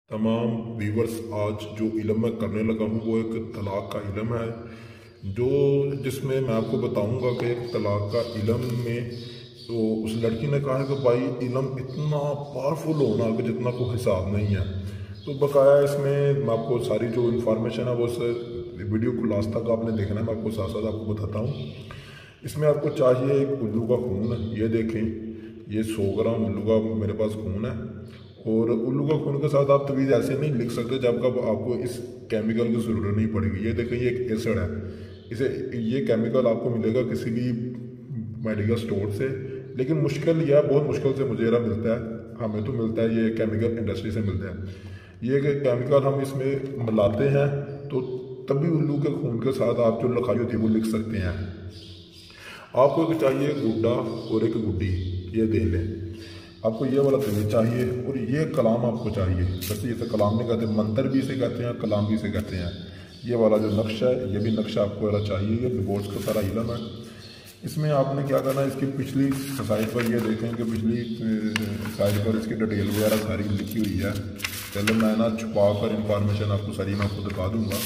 तमाम व्यूवर्स, आज जो इल्म मैं करने लगा हूँ वो एक तलाक़ का इल्म है, जो जिसमें मैं आपको बताऊँगा कि एक तलाक़ का इल्म में तो उस लड़की ने कहा है कि भाई इल्म इतना पावरफुल होना कि जितना कोई हिसाब नहीं है। तो बकाया इसमें मैं आपको सारी जो इन्फॉर्मेशन है वो वीडियो को लास्ट तक आपने देखना है। मैं आपको साथ साथ आपको बताता हूँ। इसमें आपको चाहिए एक उल्लू का खून है, ये देखें, ये 100 ग्राम उल्लू का मेरे पास खून है। और उल्लू का खून के साथ आप तवीज़ ऐसे नहीं लिख सकते जब कब आपको इस केमिकल की ज़रूरत नहीं पड़ेगी। ये देखें, ये एक एसिड है, इसे ये केमिकल आपको मिलेगा किसी भी मेडिकल स्टोर से, लेकिन मुश्किल या बहुत मुश्किल से मुझे यह मिलता है। हमें तो मिलता है, ये केमिकल इंडस्ट्री से मिलता है। ये केमिकल हम इसमें मिलाते हैं तो तभी उल्लू के खून के साथ आप जो लिखाई होती है वो लिख सकते हैं। आपको एक चाहिए गुड्डा और एक गुड्डी, ये दे लें। आपको ये वाला तवीज़ चाहिए और ये कलाम आपको चाहिए। वैसे इसे कलाम नहीं कहते, मंतर भी इसे कहते हैं, कलाम भी इसे कहते हैं। ये वाला जो नक्शा है, ये भी नक्शा आपको वाला चाहिए। ये डिवोर्स का सारा इल्म है। इसमें आपने क्या करना है, इसकी पिछली साइड पर ये देखें कि पिछली साइड पर इसकी डिटेल वगैरह सारी लिखी हुई है। चलो मैं ना छुपा कर इंफॉर्मेशन आपको सारी मैं आपको दिखा दूँगा।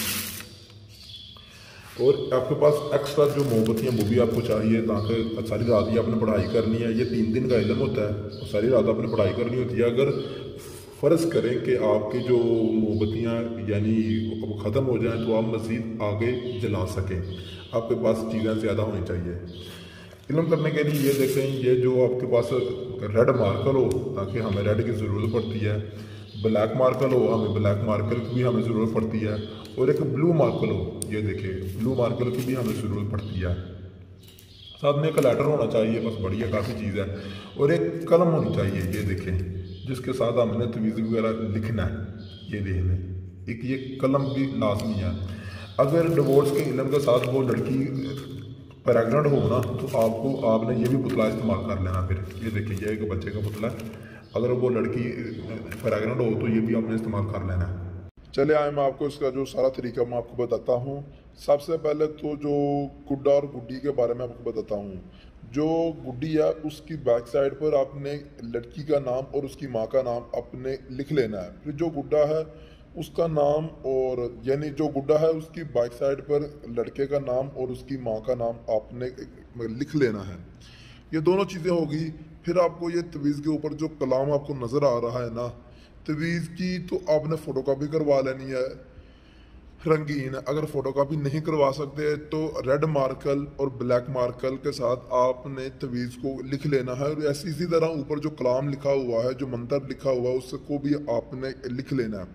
और आपके पास एक्स्ट्रा जो मोमबत्तियाँ वो भी आपको चाहिए, ताकि सारी रात ही आपने पढ़ाई करनी है। ये 3 दिन का इल्म होता है और सारी रात आपने पढ़ाई करनी होती है। अगर फ़र्ज़ करें कि आपकी जो मोमबत्तियाँ यानी वो ख़त्म हो जाएं तो आप मज़ीद आगे जला सकें, आपके पास चीज़ें ज़्यादा होनी चाहिए। इल्म करने के लिए ये देखें, ये जो आपके पास रेड मार्कर हो, ताकि हमें रेड की ज़रूरत पड़ती है। ब्लैक मार्कर हो, हमें ब्लैक मार्कर की भी हमें ज़रूरत पड़ती है। और एक ब्लू मार्कर हो, ये देखिए, ब्लू मार्कर की भी हमें ज़रूरत पड़ती है। साथ में एक लेटर होना चाहिए, बस बढ़िया काफ़ी चीज़ है। और एक कलम होनी चाहिए, ये देखें, जिसके साथ हमने तवीज़ वगैरह लिखना है। ये देख लें, एक ये कलम भी लाजमी है। अगर डिवोर्स के इल्म के साथ वो लड़की प्रेगनेंट हो ना, तो आपने ये भी पुतला इस्तेमाल कर लेना। फिर ये देखिए, ये एक बच्चे का पुतला है। अगर वो लड़की प्रेगनेंट हो तो ये भी आपने इस्तेमाल कर लेना है। चले आए, मैं आपको इसका जो सारा तरीका मैं आपको बताता हूँ। सबसे पहले तो जो गुड्डा और गुड्डी के बारे में आपको बताता हूँ। जो गुड्डी है उसकी बैक साइड पर आपने लड़की का नाम और उसकी माँ का नाम अपने लिख लेना है। फिर जो गुड्डा है उसका नाम, और यानी जो गुड्डा है उसकी बैक साइड पर लड़के का नाम और उसकी माँ का नाम आपने लिख लेना है। ये दोनों चीज़ें होगी। फिर आपको ये तवीज़ के ऊपर जो कलाम आपको नज़र आ रहा है ना, तवीज़ की तो आपने फ़ोटोकॉपी करवा लेनी है रंगीन। अगर फ़ोटोकॉपी नहीं करवा सकते तो रेड मार्कर और ब्लैक मार्कर के साथ आपने तवीज़ को लिख लेना है। और ऐसी इसी तरह ऊपर जो कलाम लिखा हुआ है, जो मंतर लिखा हुआ है, उसको भी आपने लिख लेना है।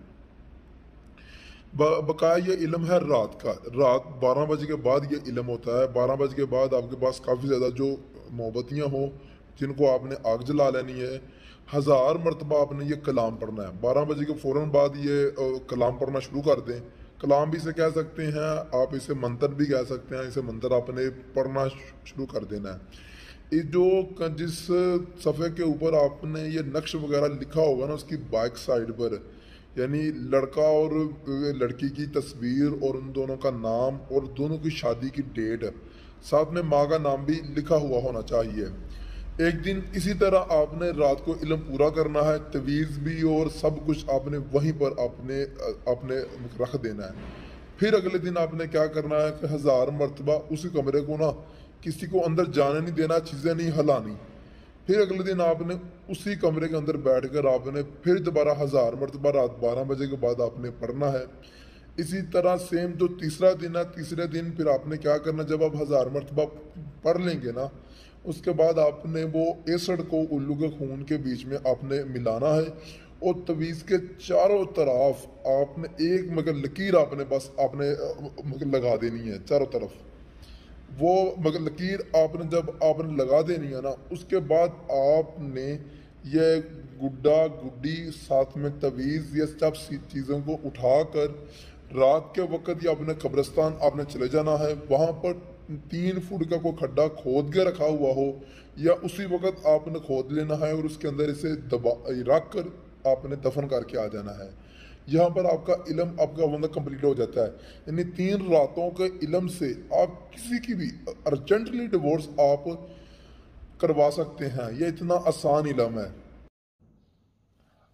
बकाया ये इल्म है रात का। रात 12 बजे के बाद ये इल्म होता है। 12 बजे के बाद आपके पास काफ़ी ज़्यादा जो मोमबत्तियाँ हों जिनको आपने आग जला लेनी है, 1000 मरतबा आपने ये कलाम पढ़ना है। 12 बजे के फ़ौरन बाद ये कलाम पढ़ना शुरू कर दें। कलाम भी इसे कह सकते हैं आप, इसे मंतर भी कह सकते हैं। इसे मंतर आपने पढ़ना शुरू कर देना है। ये जो जिस सफ़े के ऊपर आपने ये नक्श वगैरह लिखा होगा ना, उसकी बैक साइड पर यानी लड़का और लड़की की तस्वीर और उन दोनों का नाम और दोनों की शादी की डेट, साथ में माँ का नाम भी लिखा हुआ होना चाहिए। एक दिन इसी तरह आपने रात को इल्म पूरा करना है। तवीज़ भी और सब कुछ आपने वहीं पर आपने रख देना है। फिर अगले दिन आपने क्या करना है कि 1000 मरतबा उसी कमरे को ना किसी को अंदर जाने नहीं देना, चीज़ें नहीं हिलानी। फिर अगले दिन आपने उसी कमरे के अंदर बैठकर आपने फिर दोबारा 1000 मरतबा रात 12 बजे के बाद आपने पढ़ना है। इसी तरह सेम जो तीसरा दिन है, तीसरे दिन फिर आपने क्या करना, जब आप 1000 मरतबा पढ़ लेंगे ना, उसके बाद आपने वो एसिड को उल्लू के खून के बीच में आपने मिलाना है। और तवीज़ के चारों तरफ आपने एक मगर लकीर आपने बस आपने मगर लगा देनी है चारों तरफ। वो मगर लकीर आपने जब आपने लगा देनी है ना, उसके बाद आपने ये गुड्डा गुड्डी साथ में तवीज़ ये सब चीज़ों को उठाकर रात के वक्त या अपने कब्रिस्तान आपने चले जाना है। वहाँ पर 3 फुट का कोई खड्डा खोद के रखा हुआ हो या उसी वक्त आपने खोद लेना है और उसके अंदर इसे दबा रख कर आपने दफन करके आ जाना है। यहाँ पर आपका इल्म आपका बंदा कंप्लीट हो जाता है। यानी 3 रातों के इल्म से आप किसी की भी अर्जेंटली डिवोर्स आप करवा सकते हैं। ये इतना आसान इल्म है।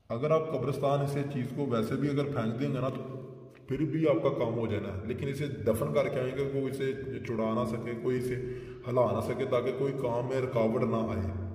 اگر آپ قبرستان اسے چیز کو ویسے بھی اگر پھینک دیں گے نا تو پھر بھی آپ کا کام ہو جانا ہے، لیکن اسے دفن کر کے آئیں گے، کوئی اسے چھڑا نہ سکے، کوئی اسے ہلا نہ سکے، تاکہ کوئی کام میں رکاوٹ نہ آئے۔